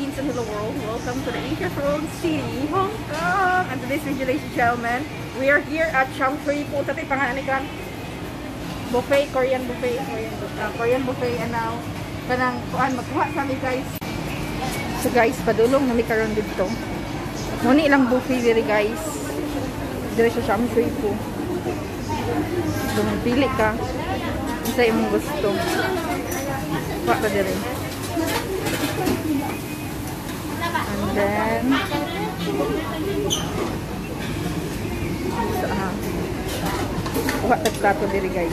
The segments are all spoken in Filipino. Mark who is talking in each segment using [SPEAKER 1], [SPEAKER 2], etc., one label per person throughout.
[SPEAKER 1] greetings and hello world. Welcome to the Asia Road City, Hong Kong. And today's video, ladies and gentlemen, we are here at Cham Shui Po. Tati pangalan kan buffet, Korean buffet, Korean buffet. And now, kanang kuan magkuha kami guys. So guys, padulong na mi karon dito. Muni lang buffet diri guys. Diri sa Cham Shui Po. So pili ka sa imong gusto. Kuha ta diri. And then kuha ta plato diri guys.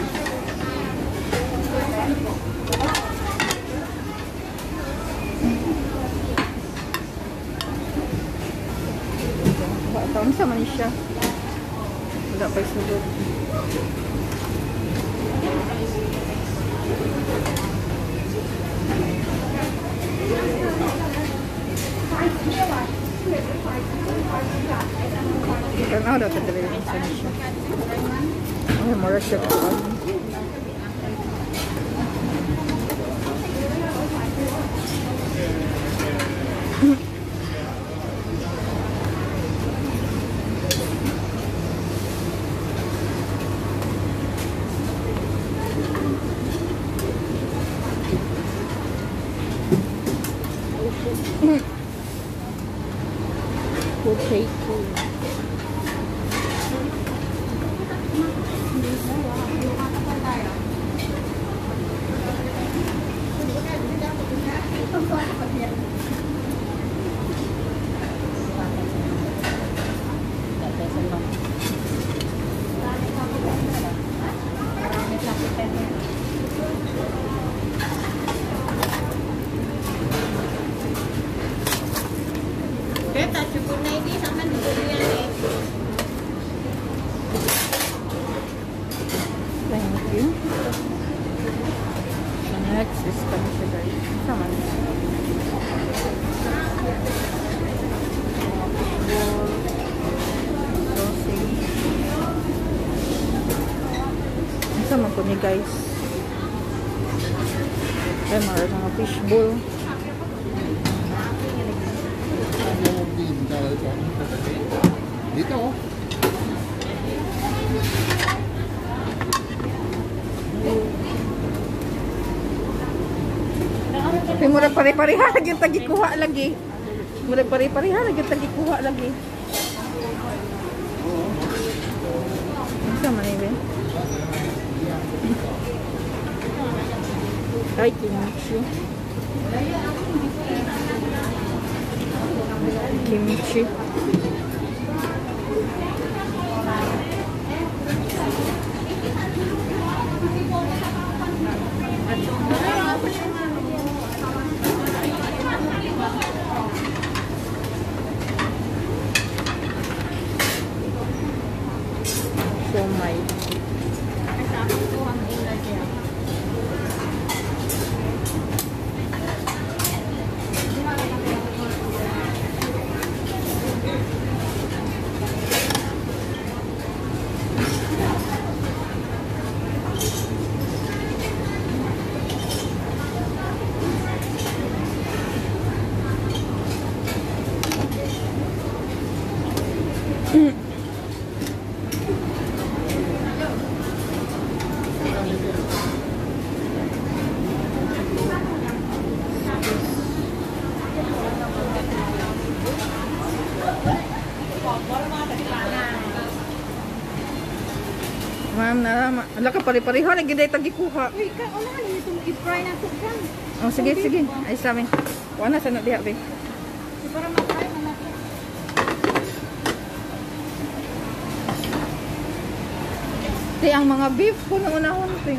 [SPEAKER 1] Kuha ta unsa man siya. Wala pa sulod. Karena udah terjadi di Indonesia. Oh, murah sekali. Potato. Thank you. So next is kami siya guys. Sama niya. Sama po niya guys. Ay, mga fishbowl.
[SPEAKER 2] Dito.
[SPEAKER 1] Tapi murag pare-pareha lagi tagi kuha lagi. Murag pare-pareha lagi tagi kuha lagi. Sama ni be. Ay, kimchi. Kimchi. Siomay. Ma'am, wala ka pare-pareho lagi day tagikuha.
[SPEAKER 3] Uy, ka ano man ito i-fry na to kan.
[SPEAKER 1] Oh, sige, sige. Ay sa amin. Wala sa na diha be.
[SPEAKER 3] Para ma-fry na natin.
[SPEAKER 1] Di ang mga beef ko na unahon ting.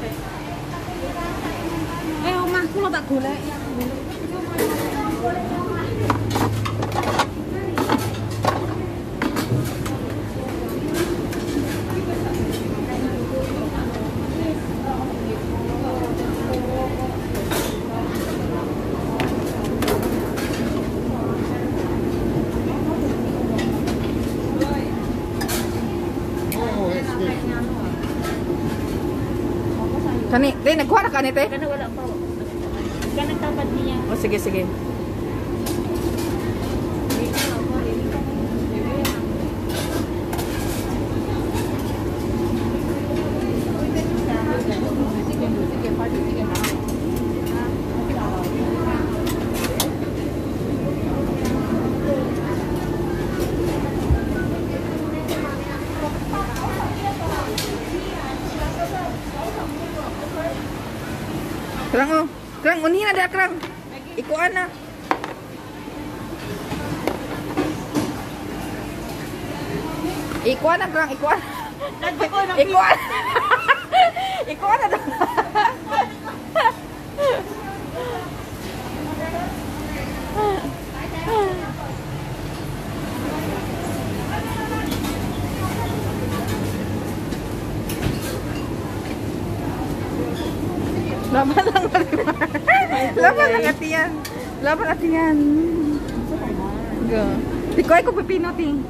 [SPEAKER 3] Eh, man kulo tak gulay.
[SPEAKER 1] Kani, day nagkuha na kani te?
[SPEAKER 3] Kana wala pa. Kana tapad niya.
[SPEAKER 1] Oh, sige, sige. Kerang oh. Kerang unihin ada kerang. Ikuan na. Ikuan na kerang, ikuan. Ikuan. Ikuan na daw. Laban lang Laban lang atiyan. Laban atiyan. Go. Tikoy ko pipino ting.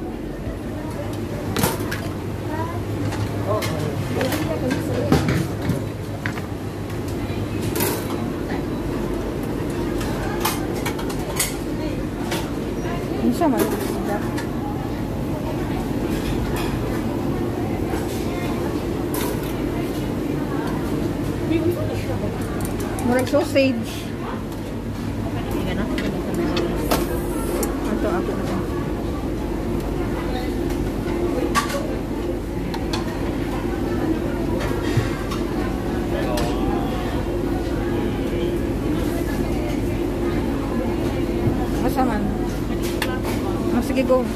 [SPEAKER 1] Bisa man. Murag sausage. Ato ako na. Asa man? Sige, go.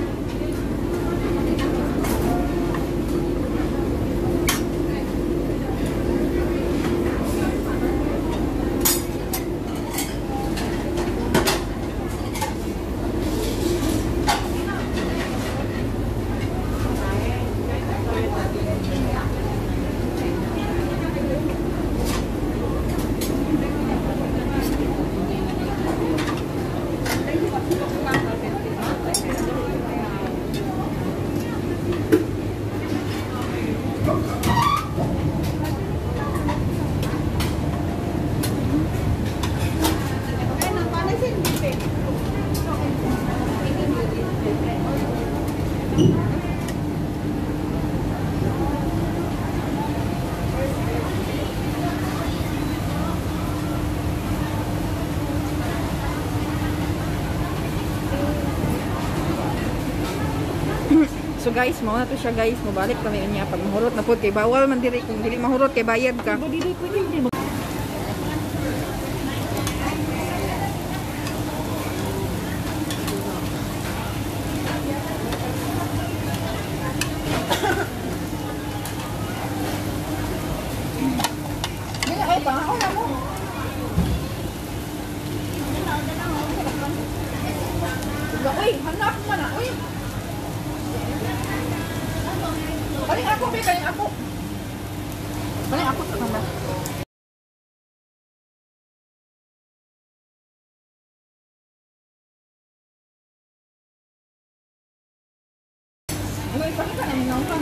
[SPEAKER 1] So guys, mao na to siya guys, mabalik kami niya pag mahurot na pud kay bawal man diri kung dili mahurot kay bayad ka. Dili ay pa, na mo. Uy, hanap mo na, uy. Kaling ako, be, kaling ako. Kaling ako sa kamera. Ano, ipakita namin naman.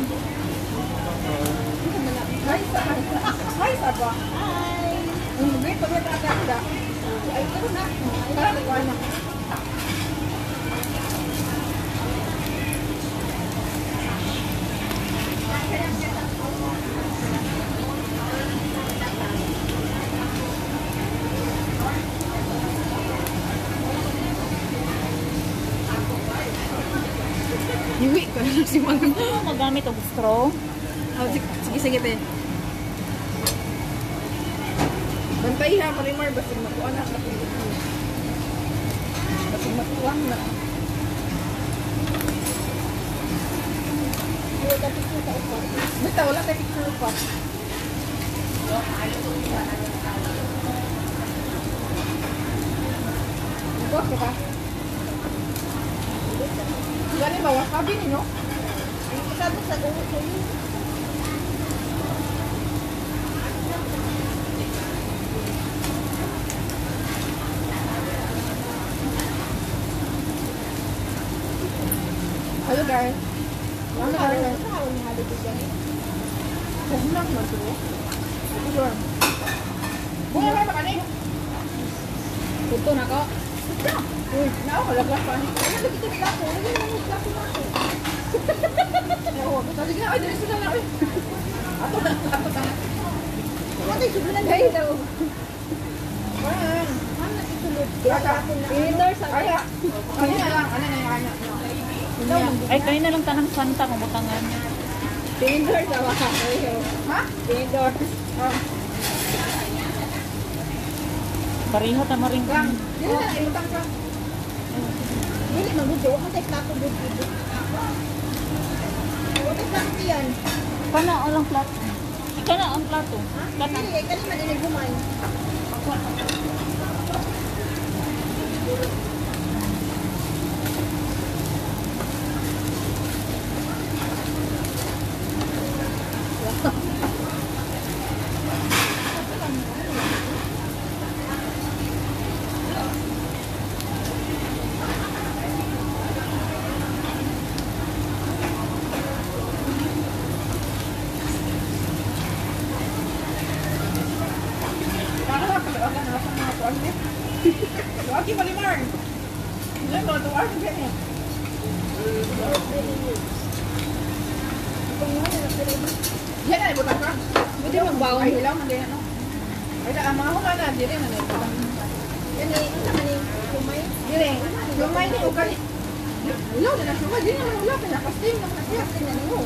[SPEAKER 1] Hi, sa ba? Hi. Wait, pagkita agad. Ay, ito na. Parang ikaw na. Iwi ka na si Mang.
[SPEAKER 3] Magamit og straw.
[SPEAKER 1] Oh, sige, te. Bantay ha, Marimar, basig makuha na. Basig makuha na. Basta, wala tayo picture pa. Nagbukas ka ba? Gani ba? Wakabi ni, no? Ang isabi sa ulo ko yun. Hello guys. Ano guys? Kuhulang mo ito. Ito. Buhay ba ka ni?
[SPEAKER 3] Puto na ko.
[SPEAKER 1] Ito. Uy, nakalaglas pa ni. Ay, lagi ito nila ko. Lagi naman yung plato na ako. Sige na, ay, dali sila na. Ato na. Ano yung subulan na daw? Ano itulog? Indoor sa kaya. Ano na lang? Ano na yung
[SPEAKER 3] Ay, kayo na lang tanang santa kumutangan.
[SPEAKER 1] Indoor sa waka. Ha?
[SPEAKER 3] Indoor. Pareho ta maring
[SPEAKER 1] Lang, dili na ilutang ka. Dili magudyo, mo tay plato gud. What is that yan?
[SPEAKER 3] Kana lang plato. Kana ang plato. Kana.
[SPEAKER 1] Dili kani man inigumay. Lagi malimar. Ini kalau tuar juga nih. Yan na ibutang ka. Buti magbaon. Ay hilaw man din ano. Ay da amaho man na dire na ibutang. Yan ni ina man ni kumay. Dire. Kumay ni ukay. Hilaw na suka dire na wala ka na pasting na siya tingnan mo.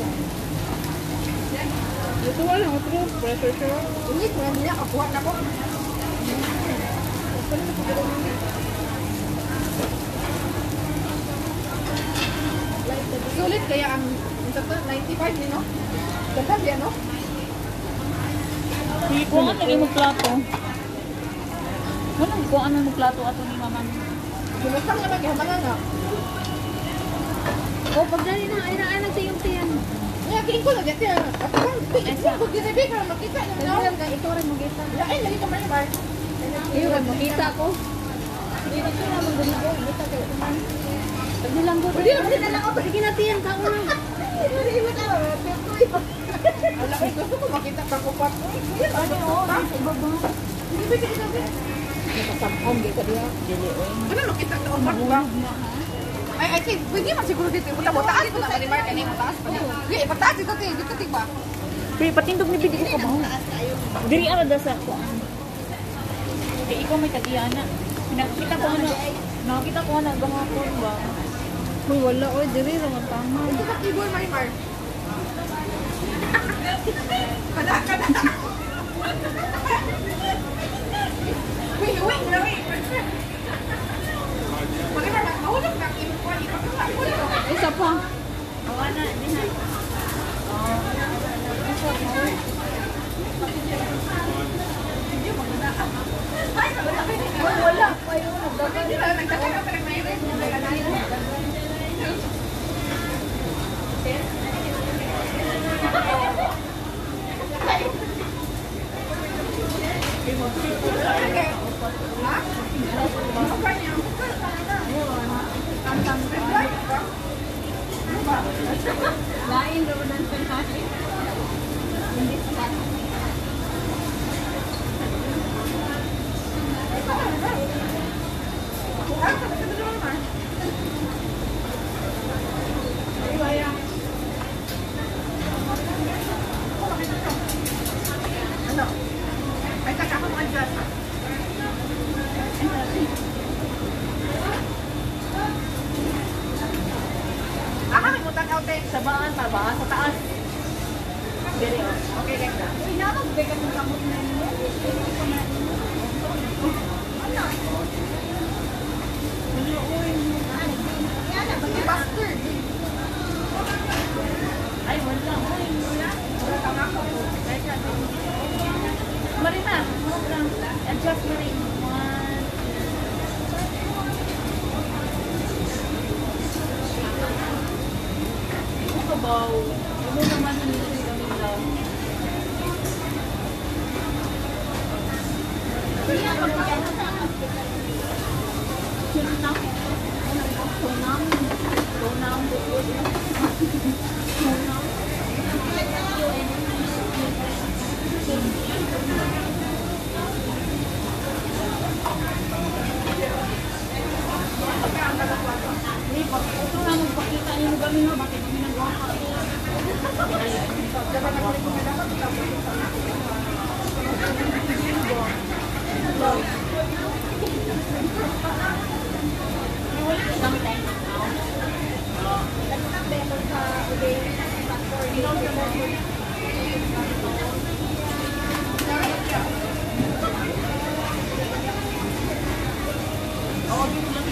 [SPEAKER 1] Ito wala otro pressure siya. Ini ko na niya kapuha na ko. Sulit kaya ang 95 din, no? Ganda din, no?
[SPEAKER 3] Kung ano lagi mo plato. Ano kung ano mo plato ato ni mama.
[SPEAKER 1] Sinusang naman kaya mga nga.
[SPEAKER 3] O pagdali na ay na sa yung tiyan.
[SPEAKER 1] Kaya king ko lagi tiyan. At kung tingin ko ginabi ka makita niyo, no?
[SPEAKER 3] Ito rin mo kita.
[SPEAKER 1] Lain lagi ka man ba?
[SPEAKER 3] Iyo rin makita ko. Dito na mo gumigo, kita kay kuman. Pwede lang go.
[SPEAKER 1] Pwede na lang ako.
[SPEAKER 3] Sige na tiyan ka una.
[SPEAKER 1] Ala ay gusto ko makita ka ko pat.
[SPEAKER 3] Ano oh, sa ibaba.
[SPEAKER 1] Hindi ba ginabi?
[SPEAKER 3] Nakasabhom di ka diha. Dili oy.
[SPEAKER 1] Ano makita ka upat ba? Ay, think, pwede man siguro dito. Taas ko na malimar ka na taas pa niya. Hindi, pataas dito, dito, ba?
[SPEAKER 3] Pre, patindog ni bidyo ka ba? Diri ara da sa ko. Eh, ikaw may tagiyana. Nakita ko na gahapon ba? Uy, wala oy, diri ra nga tama.
[SPEAKER 1] Ito ba keyboard, Marimar? Kada. Wait. Marimar, mahulog na keyboard.
[SPEAKER 3] Isa pa. Awana, di na.
[SPEAKER 1] Wala. Nagtataka pa rin
[SPEAKER 3] Lain daw ng panhati. Hindi pa.
[SPEAKER 1] Ano? Ay, taka ko mga dyan. May mutang out eh.
[SPEAKER 3] Sa baan pa ba? Sa taas. Dili oh.
[SPEAKER 1] Okay, ganda.
[SPEAKER 3] Uy, nakakabay ka ng kamot na yun.
[SPEAKER 1] Bastard.
[SPEAKER 3] Ay, wala. Marina, adjust mo rin. Kabaw. Ano naman ang nilagay kami lang. Ito na magpakita niyo kami na bakit kami nagawa ka.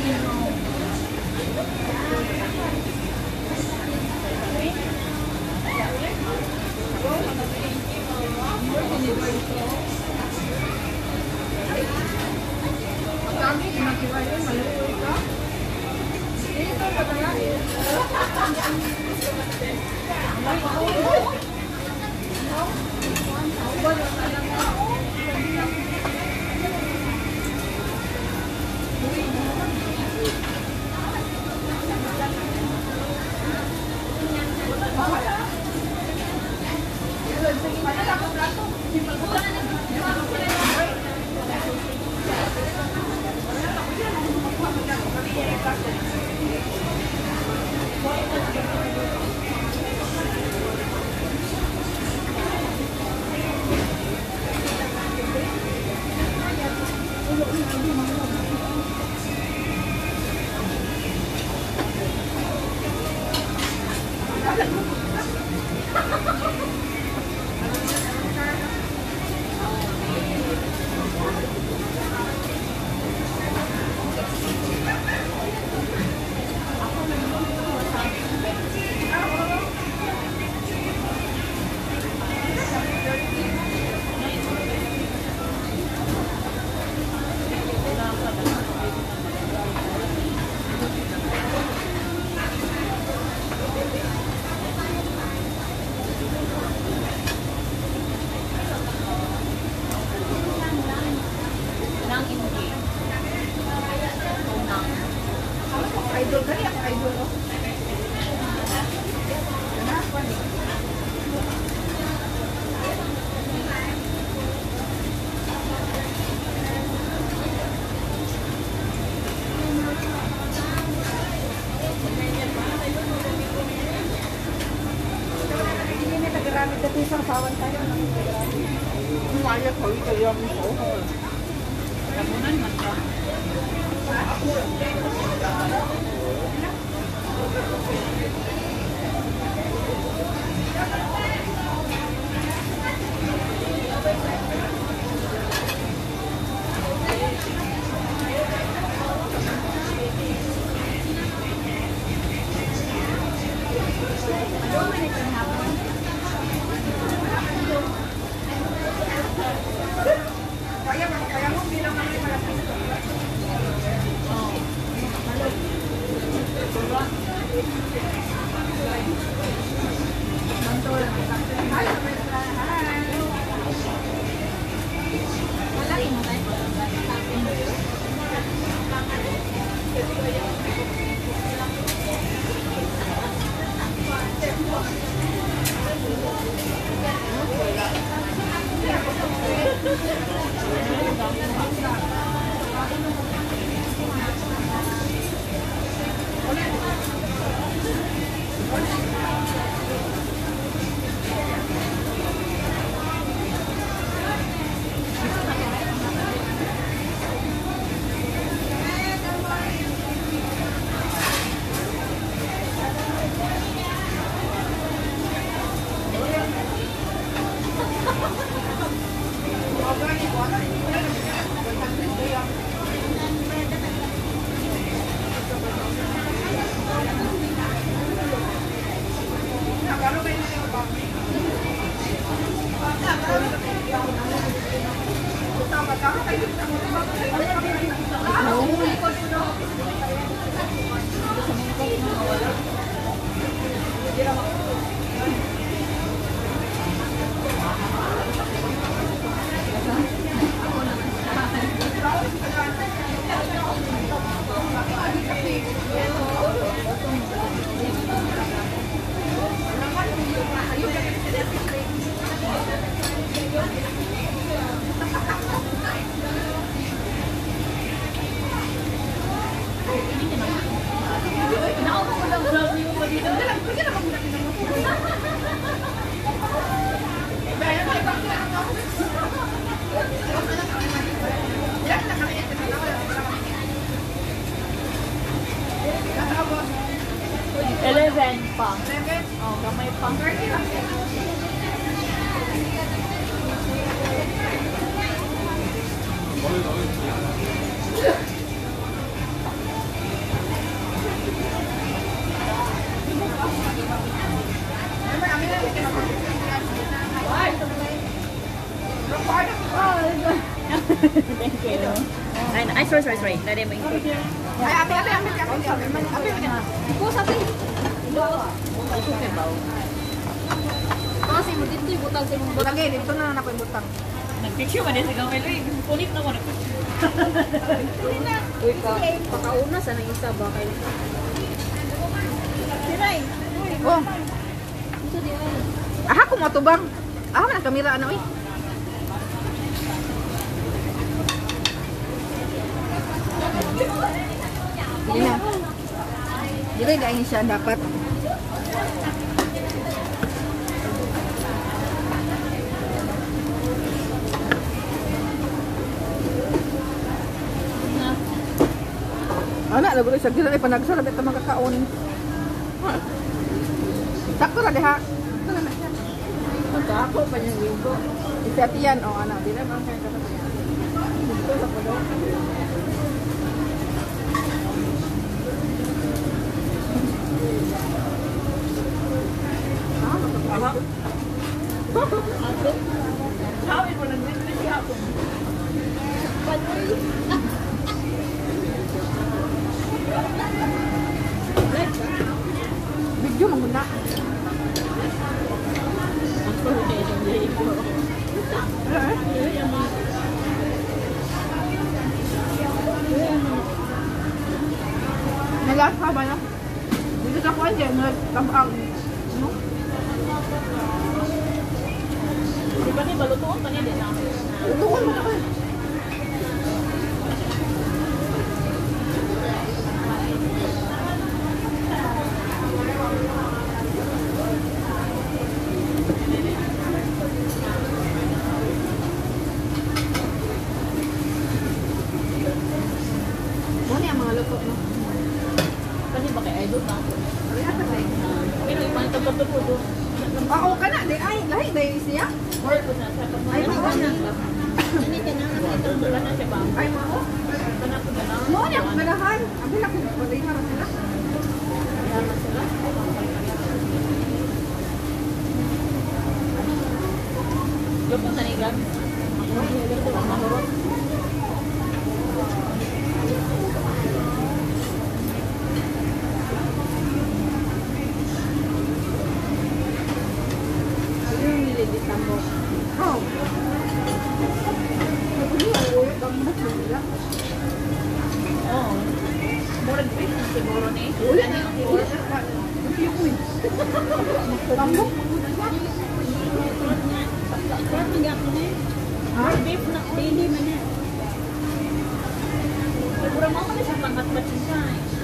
[SPEAKER 1] Idol kali ako idol. Hindi na nagaramit dati isang sawan tayo. Umayat ko ito yung
[SPEAKER 3] Lamunan man ka.
[SPEAKER 1] Kaya mo bilang namin malapit.
[SPEAKER 3] pa. Oh, gamay pa. sorry. Dali mo yung
[SPEAKER 1] Ay, ate. Iko sa atin.
[SPEAKER 2] Kasi mo dito yung butang sa mong butang.
[SPEAKER 1] Lagi, dito na lang ako yung butang.
[SPEAKER 3] nag-picture man din sa gamay Loy. Punit na ko nag-picture.
[SPEAKER 2] Uy, pakauna sa nang isa ba kayo? Siray.
[SPEAKER 1] Oh,
[SPEAKER 2] Ito di ay.
[SPEAKER 1] aha ko mo tubang. Aha man ang kamera ano eh. Hindi na. Dili dahil siya dapat. Anak, lagu sa gila ay panagsara beta makakaon. Sakto ra diha.
[SPEAKER 2] Ako pa niyang linggo.
[SPEAKER 1] Isatiyan o anak, dili man kay kasapyan. Dito sa pulo.
[SPEAKER 3] Sabi mo nag-picture siya ako.
[SPEAKER 1] Video manguna. Nalas ka ba na? Dito sa kuwan dyan, nagtabang. No?
[SPEAKER 3] Di ba ni balutuon pa nila na?
[SPEAKER 1] Tutukon mo na kayo. Ano yung mga luto, no?
[SPEAKER 3] Kasi ba kay idol na ako? Pero yung mga tablato po doon.
[SPEAKER 1] Oo ka na, ay, lahi, dahil siya.
[SPEAKER 3] Or ko na sa pag
[SPEAKER 1] Ay, mga na.
[SPEAKER 2] Ini ka na
[SPEAKER 3] ito wala na siya ba?
[SPEAKER 1] Ay, mga.
[SPEAKER 3] Kana ko na lang.
[SPEAKER 1] Mo niya, malahan. Ang bilak ko, pwede na sila.
[SPEAKER 3] Wala sila. Lupon sa nigan. Mahurot.
[SPEAKER 2] yung nililitan mo.
[SPEAKER 1] Oo. Hindi, ang uwi, ang mas nila.
[SPEAKER 3] Oo. Murag fish na siguro ni.
[SPEAKER 1] Uwi,
[SPEAKER 3] Ano yung
[SPEAKER 1] uwi.
[SPEAKER 3] siguro?
[SPEAKER 1] Tambok.
[SPEAKER 2] Kaya tingga ko na.
[SPEAKER 1] Ha?
[SPEAKER 2] Beef na dili man na.
[SPEAKER 3] Siguro mo na siya pangkat-bat siya.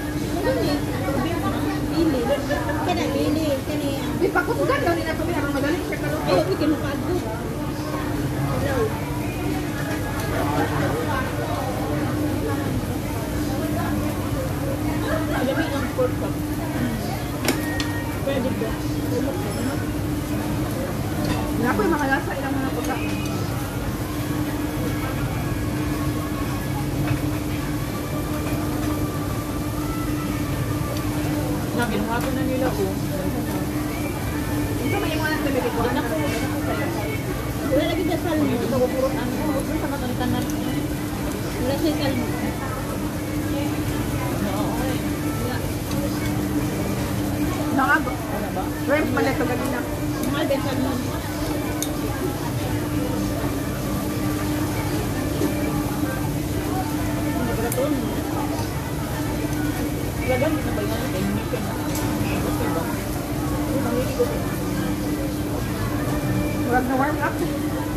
[SPEAKER 2] Dili. Kana dili kani.
[SPEAKER 1] Di pa ko sugan daw nila kami ang madali siya kaluto.
[SPEAKER 2] Ay, bikin mo kaadto.
[SPEAKER 3] Alam mo yung pork chop. Pwede ba?
[SPEAKER 1] Wala ko yung mga lasa ilang mga puta.
[SPEAKER 3] Nakinuha ko na nila ko.
[SPEAKER 1] Ito may mga nasa bibig ko.
[SPEAKER 3] Anak ko sa'yo.
[SPEAKER 2] Wala lagi dasal mo.
[SPEAKER 3] Ito ko puro ano. Huwag sa matalitan na.
[SPEAKER 2] Wala siya kalmo.
[SPEAKER 3] Oo.
[SPEAKER 1] Nangago.
[SPEAKER 3] Ano ba?
[SPEAKER 1] Ramp pala sa ganina.
[SPEAKER 2] Mahal dasal mo.
[SPEAKER 3] Naglaton. Lagan na ba yan? Kaya hindi ka na. Okay ba? Hindi ko.
[SPEAKER 1] Huwag na warm up.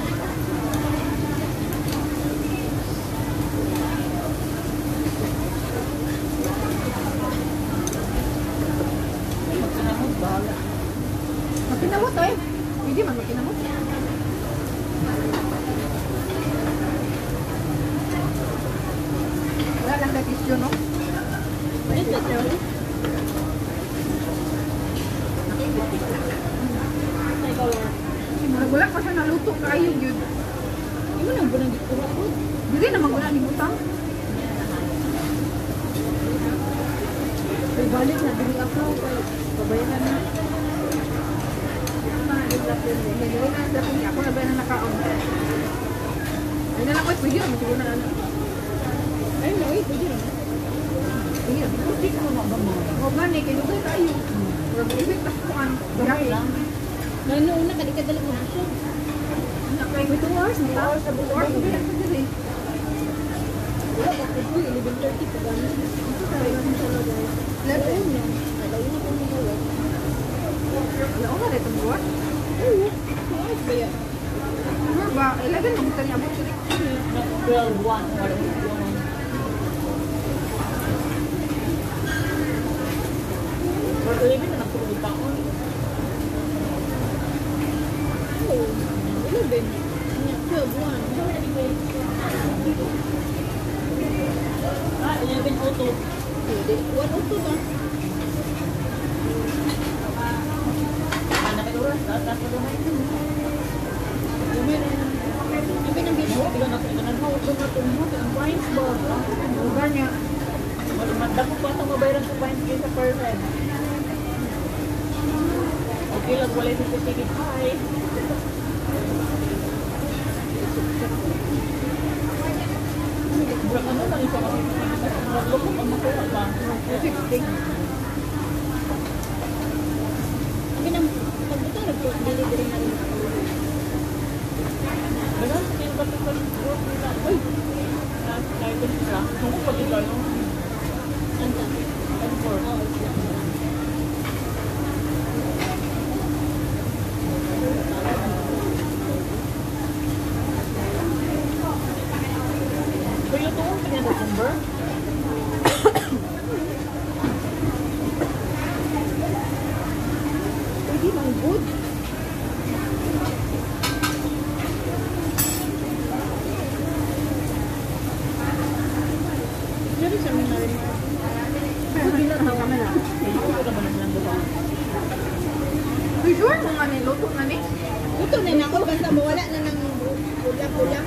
[SPEAKER 3] Magkanamot, bahala.
[SPEAKER 1] Makinamot eh. Hindi man makinamot. Wala lang na tissue, no?
[SPEAKER 2] Ito daw.
[SPEAKER 3] Ay, ikaw lang.
[SPEAKER 1] Wala pa siya naluto kayo yun.
[SPEAKER 2] Imo nang bunang gituro ko.
[SPEAKER 1] Dili naman wala ni butang.
[SPEAKER 2] Ay balik na bili ako kay babayaran na.
[SPEAKER 1] Dili na sa kanya. Ako na ba na nakaon? Ay na lang ko, pwede naman siguro na ano.
[SPEAKER 3] Ay,
[SPEAKER 2] Ay, no, pwede naman.
[SPEAKER 1] Hindi ko magamay. O gani, kinugay tayo. Huwag ibig takuan.
[SPEAKER 3] Gamay lang.
[SPEAKER 2] Una, kadikadala ko na siya.
[SPEAKER 1] Nakay mo 2 hours. 2 hours. 2 hours.
[SPEAKER 2] Wala ka po, 11:30 pa gano'n. Ito tayo natin siya na guys. Alaw na. Alaw na po mga wala.
[SPEAKER 1] Alaw na rin itong buwan.
[SPEAKER 2] Oo, maayos ba yan?
[SPEAKER 1] Ano ba? 11 mo tanya mo siya.
[SPEAKER 3] 12-1. Wala ko yung for 11 na nagtulog pa ako.
[SPEAKER 2] Oo, 11. 12:1.
[SPEAKER 3] Ah, 11:02.
[SPEAKER 2] Pwede. 1:02 ba?
[SPEAKER 3] Anak ito oras. Tapos ko doon.
[SPEAKER 2] Lumay na yan. Sabi ng video.
[SPEAKER 3] Tignan natin. Tignan mo. Ang points ba?
[SPEAKER 1] O gani.
[SPEAKER 3] Magdako pa itong mabayaran sa points kayo sa per head. Okay lang, wala yung ticket. Hi. Burak ano lang isa kasi naglukot ang makuha ba?
[SPEAKER 1] 60.
[SPEAKER 2] Sabi ng pagbuto, nag-delivery na rin.
[SPEAKER 3] Ganun, hindi ba ito sa group nila? Uy! Kahit ito sila. Kung ko pati ka, no?
[SPEAKER 2] Anta.
[SPEAKER 3] M4.
[SPEAKER 2] Oo, sila.
[SPEAKER 3] Kaya ito, pinag-December?
[SPEAKER 2] Pwede bang good? Pero sa mga rin.
[SPEAKER 1] Hindi na kami na.
[SPEAKER 3] Hindi ko naman lang ba?
[SPEAKER 1] You sure kung ano, luto na ni?
[SPEAKER 2] Ito na na ako, basta mawala na ng pula-pula.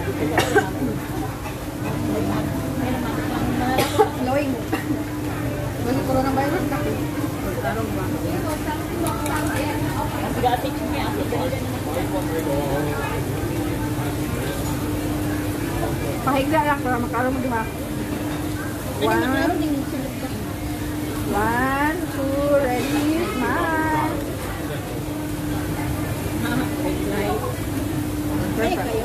[SPEAKER 1] Glowing. Bagi coronavirus na. Tarong ba?
[SPEAKER 3] Sige, atik niya.
[SPEAKER 1] Pahigda lang para makaroon mo di ba?
[SPEAKER 2] Ano maklaro din yung sunod ka?
[SPEAKER 1] 1, 2, ready, smile.
[SPEAKER 2] Ay, kayo.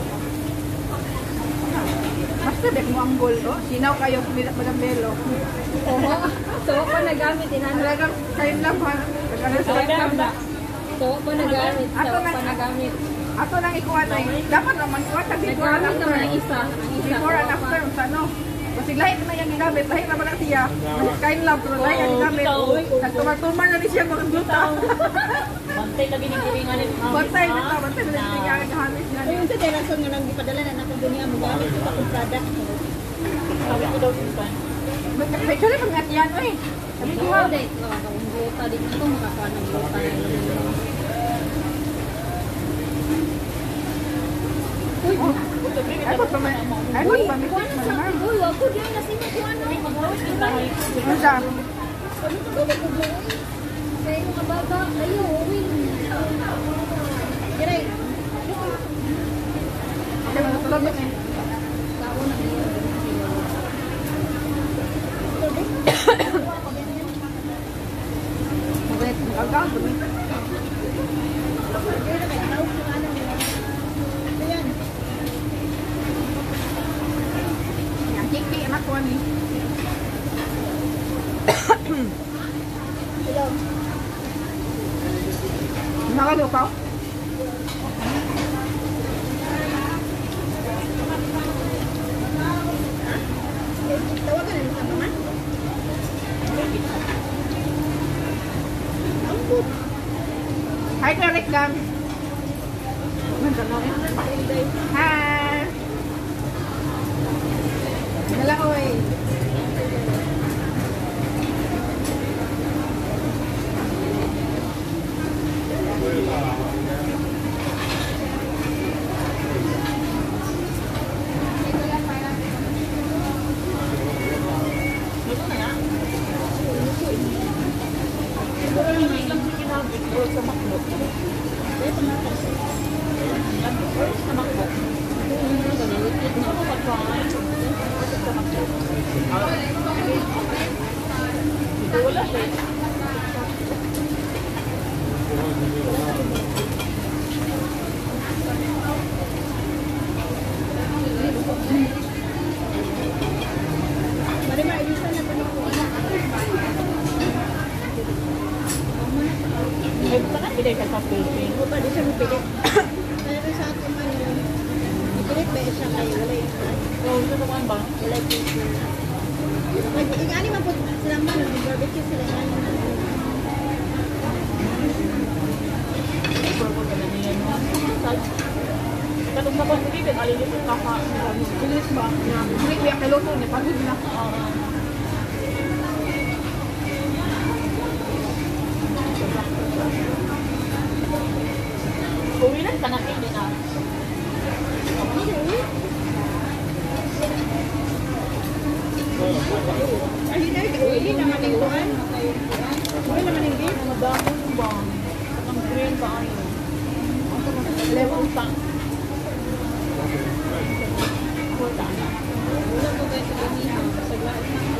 [SPEAKER 1] Basta dek mo ang goal, oh. Sinaw kayo, Madam Belo.
[SPEAKER 2] Oo. So, pa nagamit, inano.
[SPEAKER 1] Talagang kayo lang, ha? Talagang sa lang na.
[SPEAKER 2] So, pa nagamit. So,
[SPEAKER 1] Ako
[SPEAKER 2] pa
[SPEAKER 1] na-
[SPEAKER 2] nagamit.
[SPEAKER 1] Ato nang ikuha na eh. Dapat naman ikuha ta before and
[SPEAKER 2] Nagamit naman ang
[SPEAKER 1] after.
[SPEAKER 2] isa. Ang isa.
[SPEAKER 1] Before and after, sa ano. Kasi lahi na yung ginamit, lahi naman na siya. Kain lang, pero lahi ang ginamit. Nagtumar-tumar na rin siya mga gluta.
[SPEAKER 3] Bantay lagi ng kiringan ng
[SPEAKER 1] Bantay na ta, bantay na rin siya ang gahamis na.
[SPEAKER 2] Ayun sa terason nga nang gipadala na ako dunia mo gamit sa akong product.
[SPEAKER 3] Sabi ko daw yung pan.
[SPEAKER 1] Actually, pag yan, eh. Sabi ko,
[SPEAKER 2] Oo, dahil akong gluta din ito, makakuha ng gluta. Uy,
[SPEAKER 1] ay, pag pamay, ay, pag pamay,
[SPEAKER 2] kuha na sa akin. Uy, wag ko diyan na sino kuha na.
[SPEAKER 1] ano siya?
[SPEAKER 2] Ano ka ba ko ba? Sa iyo mga baba, ayo, uwi. Diray.
[SPEAKER 1] Kaya matulog yun eh.
[SPEAKER 2] Tao na iyo.
[SPEAKER 1] Mabait, mag-algal, bumit.
[SPEAKER 2] Ayan.
[SPEAKER 1] Yan, kiki, anak ko ni.
[SPEAKER 2] Hello.
[SPEAKER 1] Nakalupaw?
[SPEAKER 2] Tawagan na sa mama. Ambot.
[SPEAKER 1] Hi, Derek lang. Hi. Nala, oy.
[SPEAKER 3] Ito wala siya.
[SPEAKER 2] Marimar, isa na pa na po.
[SPEAKER 3] Ay, buta na pinay ka sa Philippines.
[SPEAKER 2] Ano ba, di siya mapilit. Pero sa akin mapilit ba siya kayo? Wala yung
[SPEAKER 3] Oo, ito naman ba?
[SPEAKER 2] wala yung picture. Nag-ani man po sila man, nag-barbecue sila man.
[SPEAKER 3] Katong sa pag-ibig, alilis yung kaka.
[SPEAKER 1] Bilis ba? Hindi kaya kiloto niya. Pagod na.
[SPEAKER 3] Kuwilan ka na kayo na.
[SPEAKER 2] Ay, hindi naman yung kuhan. Hindi naman yung beef.
[SPEAKER 3] Madami yung ba? Ang green ba ayo? Level pa. Wala na.
[SPEAKER 2] Wala po kayo sa ganito. Sa glaan na po.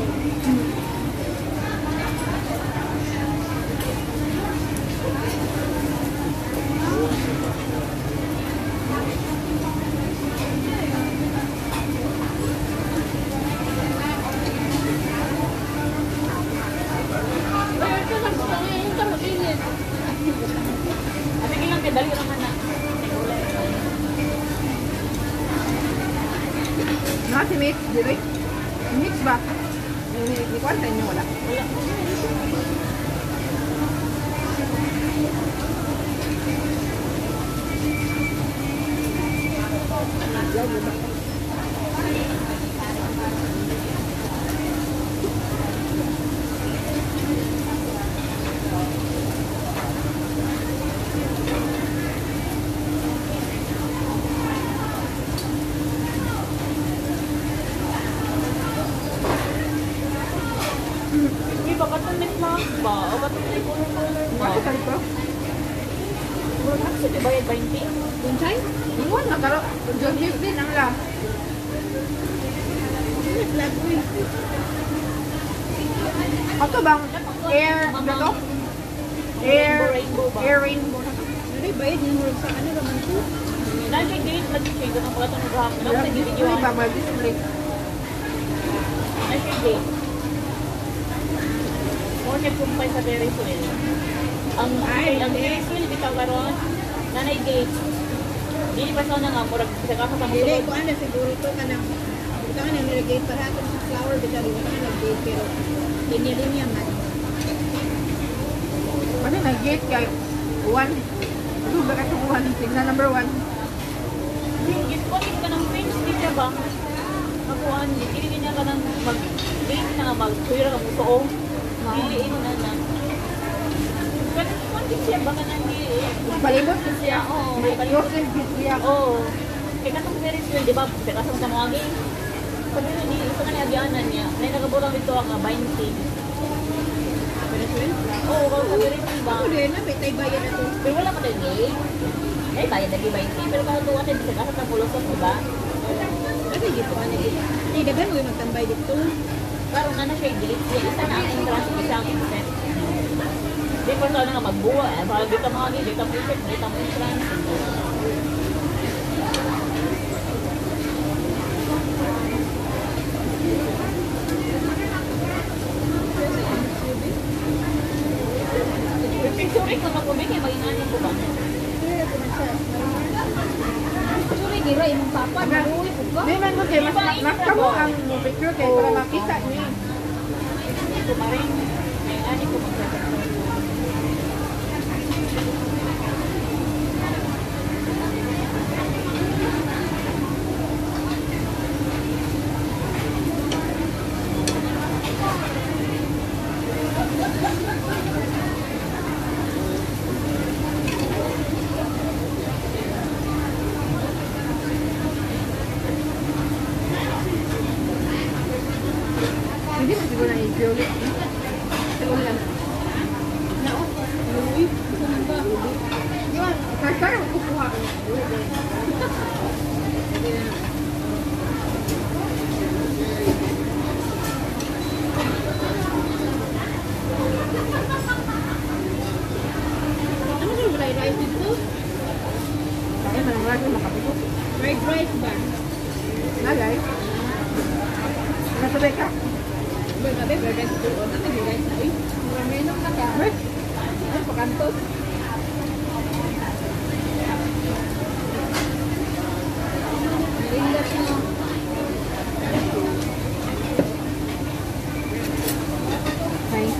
[SPEAKER 3] At sige lang, dali naman na.
[SPEAKER 1] Naka si Mitch, direct. Mitch ba? Hindi ko sa inyo wala.
[SPEAKER 3] Wala. Hindi ba katunik na ba? O katunik color ba?
[SPEAKER 1] Bakit tayo ko?
[SPEAKER 3] Murag na kasi bayad 20.
[SPEAKER 2] Kunchay?
[SPEAKER 1] Iwan na karo. John Beef din ang la.
[SPEAKER 2] Flag ko eh.
[SPEAKER 1] Ato bang air, ano to? Air,
[SPEAKER 3] Rainbow ba?
[SPEAKER 1] air rainbow.
[SPEAKER 2] Ano bayad yung murag sa ano naman po?
[SPEAKER 3] Dahil kay date lagi siya. Ganun pala ito naghahapon. Ako sa video
[SPEAKER 1] Hindi ba mag-display?
[SPEAKER 3] Dahil kay date. More nagkumpay sa Ferris wheel. Ang Ferris wheel, bitaw karon nanay gate. Hindi pa sa nga, murag sa kasa sa
[SPEAKER 2] Dili
[SPEAKER 3] musulog.
[SPEAKER 2] ko ano siguro to ka na. Ito ka na nilagay para ito sa flower bitaw rin ka nilagay pero linya-linya man.
[SPEAKER 1] Ano na gate kay one. Ito ba kayo one? Tignan number one.
[SPEAKER 3] Git-commit ka ng page, di siya ba? Nakuhaan, hindi niya ka ng mag-gate na mag-tuyo ka mo to. Piliin na na. Kung di siya, baka nang
[SPEAKER 1] Palibot
[SPEAKER 3] siya, oo. May palibot.
[SPEAKER 1] Joseph Gizia.
[SPEAKER 3] Oo. Kaya katong Ferris wheel, di ba? Kaya kasang sa mga game. Pag yun, hindi, isa ka niya niya. May nagabulang dito ang 20.
[SPEAKER 2] Ferris wheel?
[SPEAKER 3] Oo, kung sa Ferris wheel ba?
[SPEAKER 2] Ako din na may tay bayad na to.
[SPEAKER 3] Pero wala pa din eh. Eh, bayad lagi 20. Pero kung tuwa din, kasi kasang pulosot, di ba?
[SPEAKER 2] Ano dito ano dito? Ay dagan mo yung magtambay dito.
[SPEAKER 3] Karon na siya i-delete siya. Isa na ang entrance, isa ang consent. Di pa sana nga magbuwa eh. Para dito mga gili, dito mo i-check, dito mo entrance. Picture ko na po, Biki, mag-inganin ko ba?
[SPEAKER 2] Sorry, gira imong papa, naluwi po ka.
[SPEAKER 1] Di man mo kay mas kamo ang picture kay para makita niya.
[SPEAKER 3] Ito pa rin. May ani ko magsasabi.
[SPEAKER 1] Hindi mo siguro na i-view.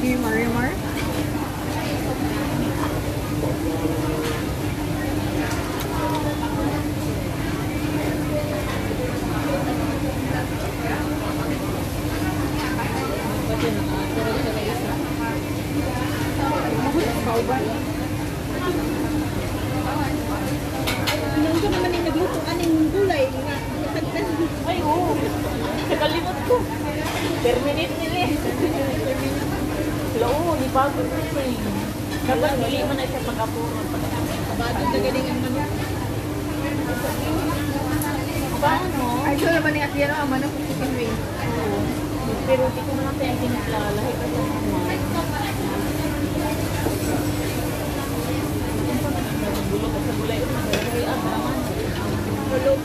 [SPEAKER 2] si Marimar.
[SPEAKER 3] Nung ko naman yung nagluto, aning gulay. Ay, oo. Nakalimot ko. Terminate nila eh. Oo, di bago ko eh. Dapat mali man ay sa pagkapuron. Bago na galing ang manok. Paano?
[SPEAKER 2] Ay, so naman ni Atiano ang manok ng chicken wing.
[SPEAKER 3] Pero di ko naman tayo tinipla. Lahat ka sa mga. Bulog ka sa gulay. Ay, naman. Bulog.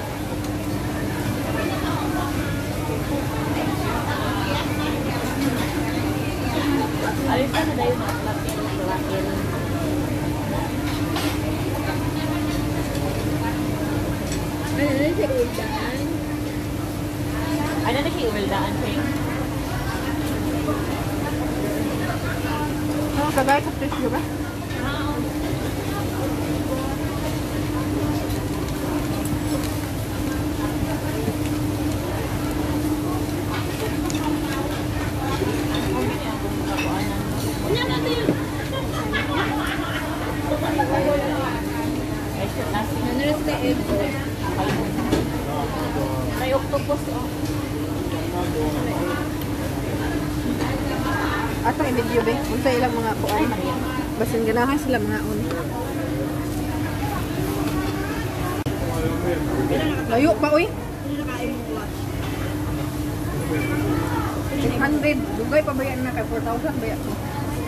[SPEAKER 3] Alis na dahil maklapin sa lakil.
[SPEAKER 2] Ano na siya uldaan?
[SPEAKER 3] Ano na siya uwildaan, Peng?
[SPEAKER 2] Oh, kagaya sa fish ba? Nanurot na egg.
[SPEAKER 3] May octopus, oh.
[SPEAKER 2] Ato yung video ba? Unsa ilang mga kuan. Basin ganahan sila mga on. Layo pa uy. 800. Dugay pa bayan na kay 4,000 bayan ko.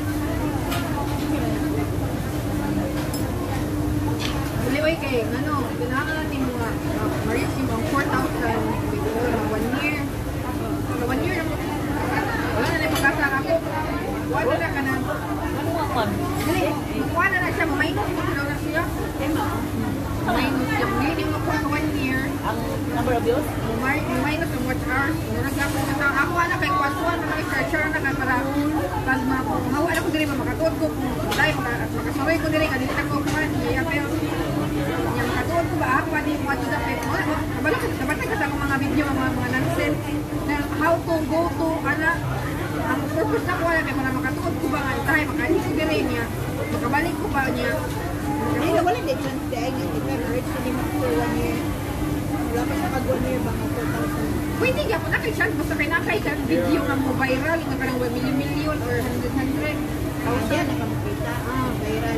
[SPEAKER 2] Dili oy kay ano, ganahan natin mga ma-reach yung 4,000 before 1 year. So 1 year na wala na lang magkasara ko. Wala na ka na.
[SPEAKER 3] Ano nga kon?
[SPEAKER 2] Dili, wala na siya. Maminus mo daw na siya. Maminus siya. Hindi mo po 1 year.
[SPEAKER 3] Ang number of views?
[SPEAKER 2] Maminus ang watch hours. Nagagawa ko na. Ako wala kay Kwantuan. Nag-searcher na ka para mawala ko dili makatuod ko. Dahil makasaway ko dili. Kanina ko kuman. Pero yung makatuod ko ba? Ako wala yung watch that. Kabatag ka sa mga video, mga nonsense. How to go to, ang purpose na ko wala kay para makatuod ko ba nga tayo, makalis ko dili niya. Makabalik ko ba niya.
[SPEAKER 4] Ay, wala din lang si ay nga tika na rich ni mo for 1 year. Wala pa siya mag 1 year ba 4,000.
[SPEAKER 2] Pwede ka po na kay chance basta kay nakay ka video nga mo viral nga parang 1 million or 100
[SPEAKER 4] Yan, nakamakita. Viral.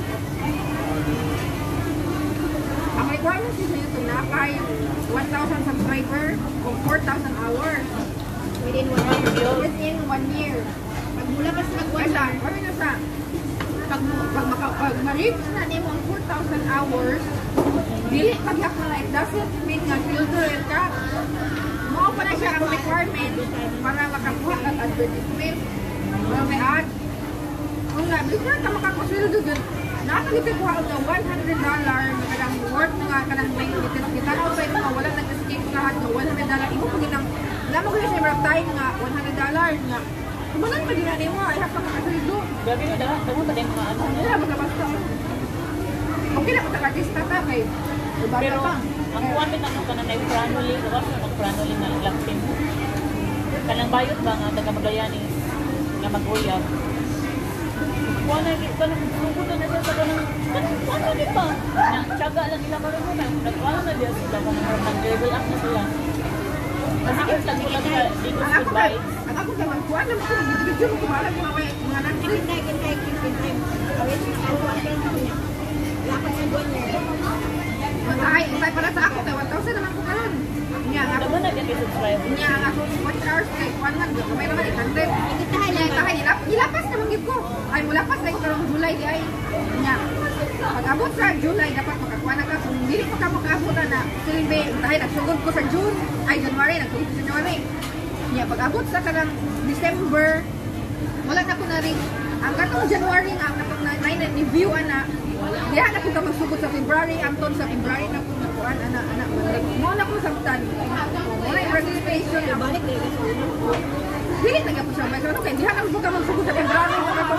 [SPEAKER 2] ang requirements is sa YouTube na kay 1,000 subscriber o 4,000 hours
[SPEAKER 4] Within 1 year.
[SPEAKER 2] within 1 year.
[SPEAKER 4] Pag mula pa sa mag 1
[SPEAKER 2] Kaya
[SPEAKER 4] year.
[SPEAKER 2] kami na sa pag ma-reach na nimo ang 4,000 hours, dili paghap na it doesn't mean nga filter ka. Mao pa na siya ang requirement para makakuha ng advertisement. Well, may ad. Kung nga, before ka makakusweldo dun, nakalipid ko ang $100 na kanang worth nga kanang may kita na sa mga wala nag-escape lahat ng $100. Imo pag inang lamang ko siya marap time nga $100 nga. Kumanan pa din na mo, ay hapang makasweldo.
[SPEAKER 3] Grabe mo daw. Tamo pa din mga ano.
[SPEAKER 2] Wala, basta-basta. Okay na, pagka-artista ta kay. Bata
[SPEAKER 3] Pero,
[SPEAKER 2] pa.
[SPEAKER 3] ang kuwan bit ano ka na nag-pranoli. Gawas na nag-pranoli na lapin. Kanang bayot ba nga taga Magallanes nga mag-uyab. Kuwan na kita na lungkot na siya sa kanang ano di ba? Tiyaga lang nila karon mo. Nagkuhan na diya sila kanang nag-level up na sila. Kasi kita ko lang sa Digos
[SPEAKER 2] Ang ako
[SPEAKER 3] Goodbye.
[SPEAKER 2] ang ako naman kuha na ko video mo kumalat mga nanti.
[SPEAKER 4] Kintay. Awit sa kuwan ka na niya. Wala pa sa 1 year.
[SPEAKER 2] Ay, usay para sa ako kay 1,000 naman ko karon. Nya ang ako
[SPEAKER 3] Daman na kaya subscribe.
[SPEAKER 2] nya ang ako watch hours kay kuan man kamay naman 800.
[SPEAKER 4] Ikitahan
[SPEAKER 2] Nya
[SPEAKER 4] lang.
[SPEAKER 2] tahay nilapas na manggid ko. Ay mulapas na ko karong July di ay. Nya pag-abot sa July dapat makakuha na ka kung dili pa ka makaabot na silbi dahil nagsugod ko sa June ay January nagsugod ko sa January. Nya pag-abot sa kanang December wala na ko na rin. Ang katong January nga napag na review ana. Diha na ko ka magsugod sa February, amton sa February na ko nakuan ana. Mo na ko sabtan. Wala yung registration.
[SPEAKER 4] Balik na sa ulo.
[SPEAKER 2] Dili na gyapon siya may karon kay diha na mo ka magsugod sa temprano mo ka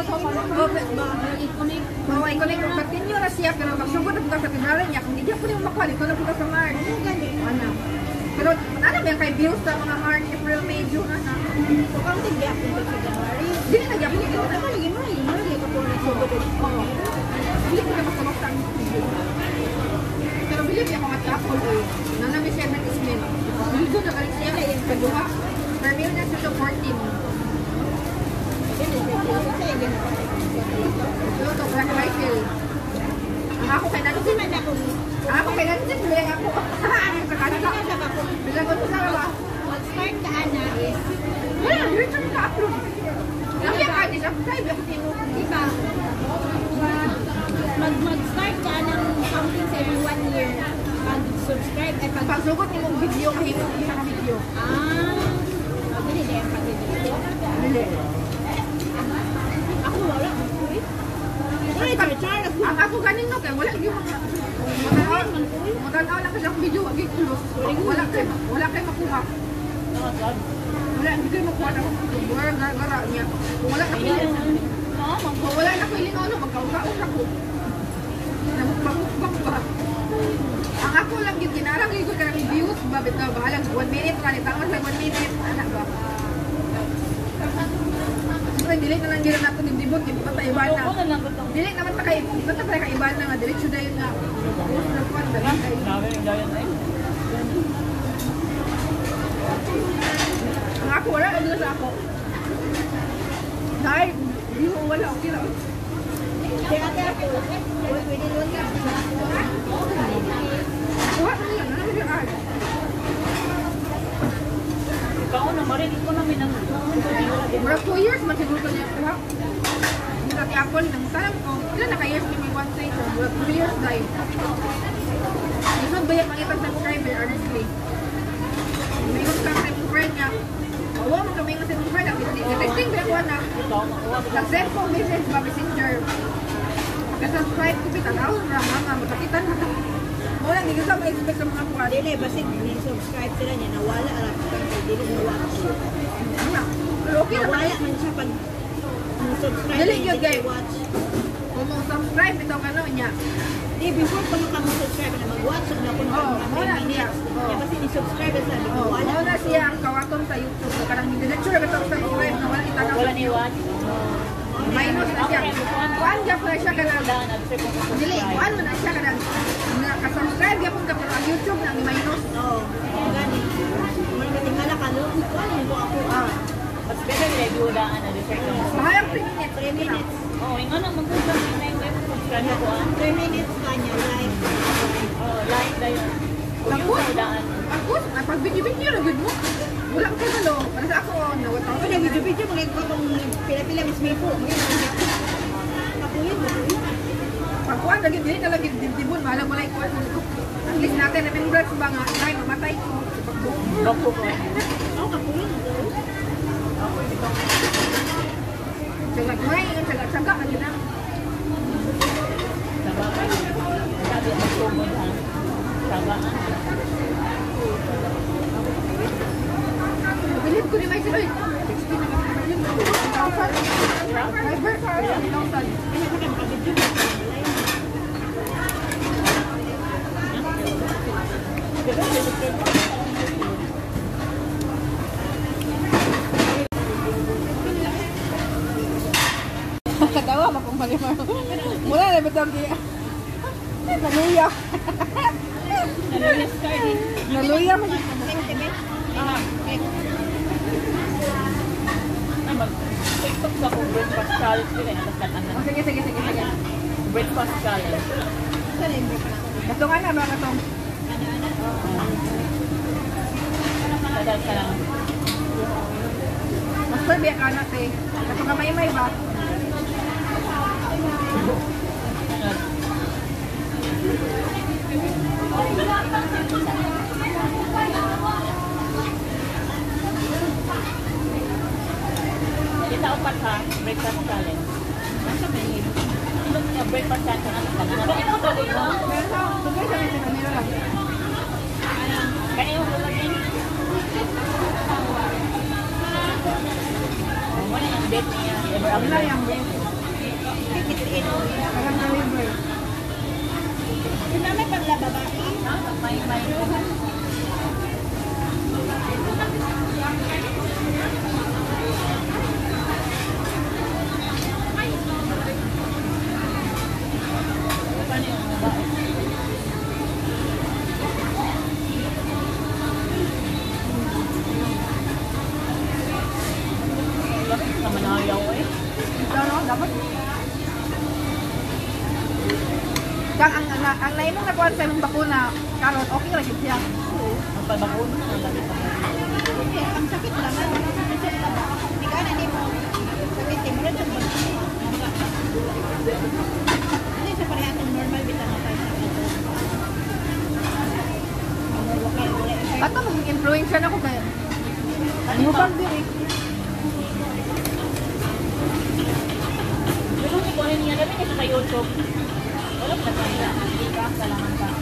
[SPEAKER 2] oh, i-connect mo continue na siya pero magsugod na sa temprano niya kung di gyapon mo makuha dito na puta sa March. Ana. Pero ano ba kay bills sa mga March, April, May, June ana.
[SPEAKER 4] So, kung tig-gyapon sa January,
[SPEAKER 2] Dili na gyapon
[SPEAKER 4] ito na lagi mo, yung mga ko po na sugod dito.
[SPEAKER 2] Dili ko na basta pero bilib niya mga tapol o nanami siya ng ismin. Dito na galing siya na yung kaduha. Per meal na siya to 14. Ito to Black Rifle. Ang ako kay Nancy man ako. Ang ako kay Nancy bilang ako. Ano sa kanila? Bilang ko sa ba?
[SPEAKER 4] Mag-start ka na is,
[SPEAKER 2] Wala, dito na ka-upload. Ang yan ka, disubscribe ako tinuro.
[SPEAKER 4] diba? Mag-start ka ng something sa every 1 year. Mag-subscribe ay pag...
[SPEAKER 2] Pagsugot ni mong video, mahimo isa ka video.
[SPEAKER 4] Dili din pag-video.
[SPEAKER 2] Dili.
[SPEAKER 4] Ako wala. Ay, char-char.
[SPEAKER 2] Ang ako ganin no kay wala yung matanaw lang kasi ako video wag ikulo. Wala kay makuha. Wala hindi kay makuha na gara niya. Wala ka pili. Wala na ko ilingaw no magkaukaon ako. Namukbang ba? Ang ako lang yung kinarang yung ka ng views babit na bahalang 1 minute ka nitang lang 1 minute anak ba? Dili na lang gila nato ng dibot, di ba tayo iba na? Dili naman pa kayo, di ba tayo kaiba na nga, diretso na yun nga. Ang ako, wala ang sa ako. Dahil, di mo wala, okay lang.
[SPEAKER 4] Kaya ako, pwede nun ka.
[SPEAKER 2] Kuha na lang, ano yung art?
[SPEAKER 3] Ikaw na, marinig ko namin ang
[SPEAKER 2] Mura 2 years, masiguro ka niya kuha. Hindi natin ako, nang tanong ko, ilan naka-years ni may 1 day, so mura 2 years dahil. Isang bayak ang itang subscriber, honestly. May ikot ka sa friend niya. Oo, magkamay nga sa friend niya. I-testing ba ko na? Nag-send ko message ba, messenger. Pagka-subscribe ko, bitanaw, ramama, magkakitan mo. Wala, hindi ko sa ma-expect sa mga kuha.
[SPEAKER 4] Dili, basit ni-subscribe sila niya, nawala arap ka kay dili na-watch.
[SPEAKER 2] Pero okay naman.
[SPEAKER 4] Nawala man siya pag subscribe
[SPEAKER 2] Dili yun, guys.
[SPEAKER 4] watch.
[SPEAKER 2] Kung mag-subscribe, ito ka no, niya.
[SPEAKER 4] Di, before pa maka-subscribe na mag-watch, na kung
[SPEAKER 2] Oo, wala niya.
[SPEAKER 4] Kaya kasi ni-subscribe sa sabi ko,
[SPEAKER 2] Oh,
[SPEAKER 4] wala.
[SPEAKER 2] wala siya ang kawaton sa YouTube. So, karang hindi na sure ba ito subscribe na wala itanaw.
[SPEAKER 3] wala ni Watch.
[SPEAKER 2] Minus na siya. Kuan siya pala siya ka na. Dili, kuan mo na siya ka na. Nakasubscribe niya kung kapag ang YouTube na ni minus.
[SPEAKER 4] Oo, gani. Mga katingala ka, no? Ano mo ako?
[SPEAKER 3] Mas better review daan na research ko.
[SPEAKER 2] Mahayang 3 minutes.
[SPEAKER 4] 3 minutes.
[SPEAKER 3] Oh, yung ano, magpunta na yung web subscribe ko ah.
[SPEAKER 4] 3 minutes kanya, live.
[SPEAKER 3] Oh, like na yun.
[SPEAKER 2] Tapos,
[SPEAKER 3] Yung daan.
[SPEAKER 2] tapos, pag video-video na good mo. Wala ko na lo. Para sa ako, nawat ako.
[SPEAKER 4] Ako na video-video, mga ikotong pila-pila mismo po. Kapuyin mo.
[SPEAKER 2] Pag kuan, lagi dili na lagi dibdibon. Mahalang wala ikuan. At least natin, remembrance ba nga, ay, mamatay ko.
[SPEAKER 3] Bako ko eh.
[SPEAKER 4] Ako kapuyin mo.
[SPEAKER 2] Tsagat-may, tsagat-tsaga, lagi na.
[SPEAKER 3] Sabaan. Sabi ang sumod ha. Sabaan.
[SPEAKER 2] Bilib ko ni May Siloy. 16 na kasi yun. 1,000. Fiber ka, 1,000. Katawa mo kung malimar. Mula na ba di? Naluya.
[SPEAKER 3] Nalulis ka eh.
[SPEAKER 2] Naluya mo.
[SPEAKER 3] Ah. Ay, mag-TikTok sa kung breakfast challenge din eh.
[SPEAKER 2] Oh, sige.
[SPEAKER 3] Breakfast challenge.
[SPEAKER 2] Ito nga na, mga katong.
[SPEAKER 3] Dadal ka lang.
[SPEAKER 2] Mas biya ka na, te. Ito ka may ba?
[SPEAKER 3] Kita upat ha, breakfast challenge. Nasa may ilong niya breakfast challenge ang anak ka na. Ito ka din mo.
[SPEAKER 2] Sige, sa mga kanila lang.
[SPEAKER 3] Kaya yung lalagin. Ano yung date niya? Ever
[SPEAKER 2] Wala
[SPEAKER 3] after.
[SPEAKER 2] yung best. Parang deliver.
[SPEAKER 4] Yung namin pala babae.
[SPEAKER 3] May. Paano yung babae? Bakit ka manayaw eh?
[SPEAKER 2] Ito, dapat. Kang ang lain mong nakuha sa imong bakuna, karon okay ra gid siya.
[SPEAKER 3] Ang pagbakuno na lagi pa.
[SPEAKER 4] Ang sakit lang. Hindi ka na mo. Sakit yung rin. Hindi sa parehong normal bita na tayo sa ito.
[SPEAKER 2] Ato maging influensya na ko kaya. Ano pa diri?
[SPEAKER 3] Yung ko ano niya, dapat kasi sa YouTube. Wala pa tayo. Hindi ka, salaman ka.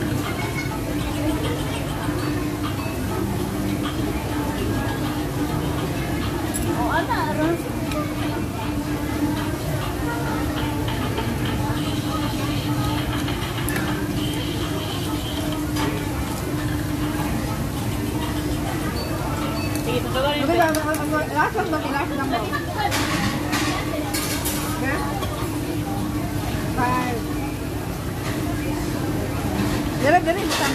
[SPEAKER 3] O, ana, aron. Sige, tutugan
[SPEAKER 2] Okay,
[SPEAKER 3] yung
[SPEAKER 2] last lang mo. Okay? 5. Dire butang.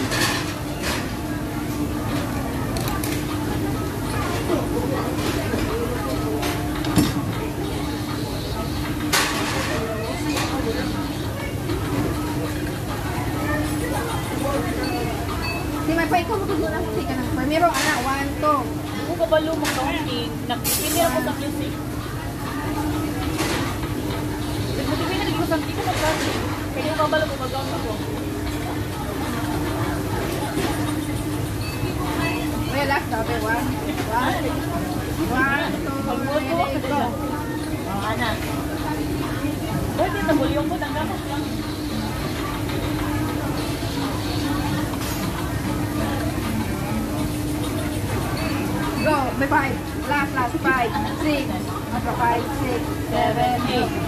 [SPEAKER 2] Si may pa ikaw mo lang si ka ng primero ana 1 2.
[SPEAKER 3] Kung kabalo mo counting, nakipili ako sa music. Nagmutipin na naging something ko mag-counting. Kaya yung kabalo ko mag-count ako.
[SPEAKER 2] May last sabi 1 1 2 3 go.
[SPEAKER 3] Oh, ana. Boy, dito bulyong ko, tanggamas lang.
[SPEAKER 2] Go, may 5. Last 5 6 5 6 7 8.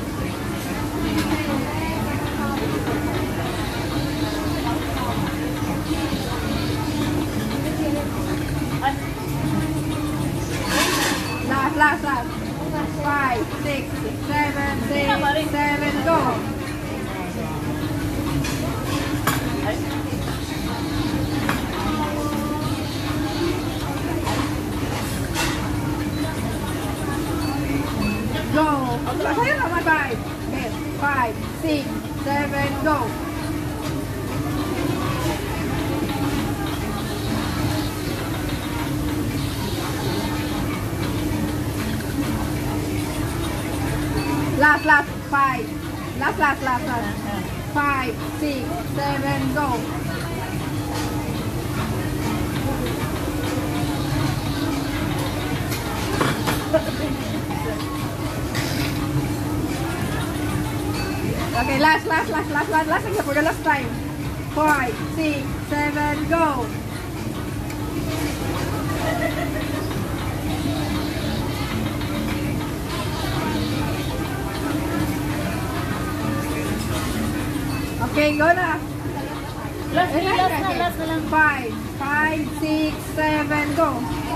[SPEAKER 3] Ay,
[SPEAKER 2] Last 5 6 7 7 go.
[SPEAKER 3] ay.
[SPEAKER 2] Go. Sa'yo naman 5. 5 6 7 go. Last 5. Last 5 6 7 go. Okay, last again for the last time. 5 6 7 go. Okay, go na.
[SPEAKER 3] Last na lang.
[SPEAKER 2] 5 6 7 go.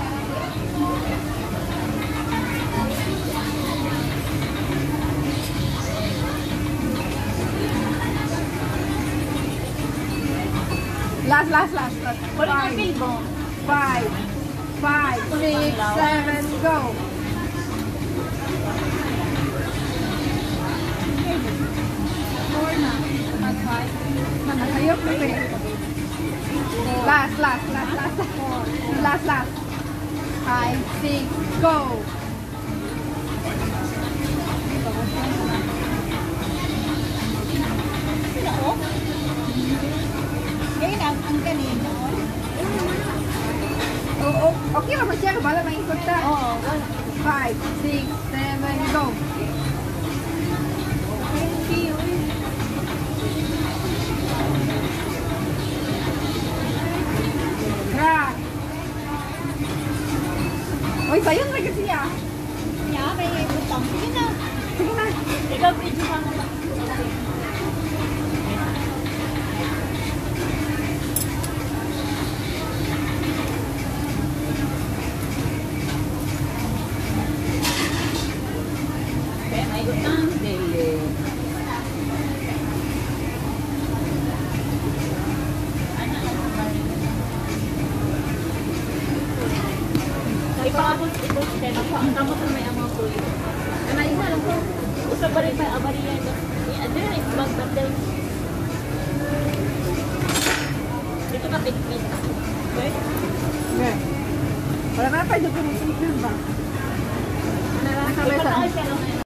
[SPEAKER 2] Last.
[SPEAKER 3] Wala yung feel mo.
[SPEAKER 2] 5 6 7 go. Ayok na eh. Last. 5 6 go.
[SPEAKER 4] Ngayon, ang kanino.
[SPEAKER 2] Okay naman siya. Bala maikot ta.
[SPEAKER 3] Oo,
[SPEAKER 2] 5 6 7 go. Crack. Oy, sayang lagi
[SPEAKER 3] lang. Sige na.
[SPEAKER 1] Sige na.
[SPEAKER 3] Ikaw, video ka mo lang. Okay, may utang. Dili. Ipakabot ito sa tema pa. Ang tapos na may amang tuloy. Ano yung alam ko? Usap ba rin pa abari yan? Ano yun? Bag-bag dito ka pigpit. Okay?
[SPEAKER 1] Okay. Wala ka na pa dito ng ba?
[SPEAKER 3] Ipatakas ka lang ngayon.